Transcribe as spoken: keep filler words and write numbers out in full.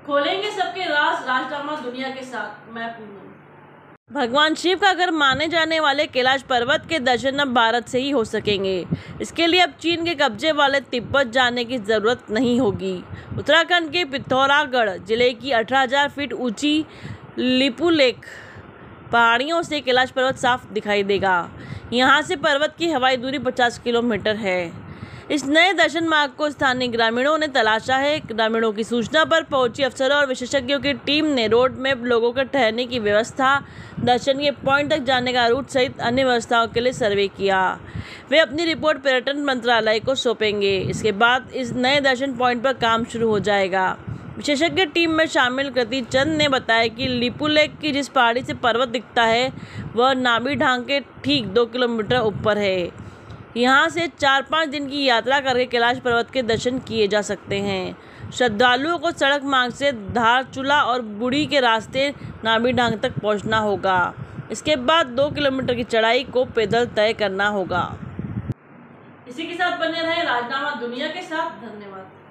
खोलेंगे सबके राज, राजनामा दुनिया के साथ। मैं पूनम। भगवान शिव का अगर माने जाने वाले कैलाश पर्वत के दर्शन अब भारत से ही हो सकेंगे। इसके लिए अब चीन के कब्जे वाले तिब्बत जाने की ज़रूरत नहीं होगी। उत्तराखंड के पिथौरागढ़ जिले की अठारह हज़ार फीट ऊंची लिपुलेख पहाड़ियों से कैलाश पर्वत साफ दिखाई देगा। यहाँ से पर्वत की हवाई दूरी पचास किलोमीटर है। इस नए दर्शन मार्ग को स्थानीय ग्रामीणों ने तलाशा है। ग्रामीणों की सूचना पर पहुंची अफसरों और विशेषज्ञों की टीम ने रोड मैप, लोगों के ठहरने की व्यवस्था, दर्शन के पॉइंट तक जाने का रूट सहित अन्य व्यवस्थाओं के लिए सर्वे किया। वे अपनी रिपोर्ट पर्यटन मंत्रालय को सौंपेंगे। इसके बाद इस नए दर्शन पॉइंट पर काम शुरू हो जाएगा। विशेषज्ञ टीम में शामिल कृति चंद ने बताया कि लिपुलेख की जिस पहाड़ी से पर्वत दिखता है वह नाभी ढांग के ठीक दो किलोमीटर ऊपर है। यहाँ से चार पाँच दिन की यात्रा करके कैलाश पर्वत के दर्शन किए जा सकते हैं। श्रद्धालुओं को सड़क मार्ग से धारचूला और बुढ़ी के रास्ते नाभी ढांग तक पहुँचना होगा। इसके बाद दो किलोमीटर की चढ़ाई को पैदल तय करना होगा। इसी के साथ बने रहे राजनामा दुनिया के साथ। धन्यवाद।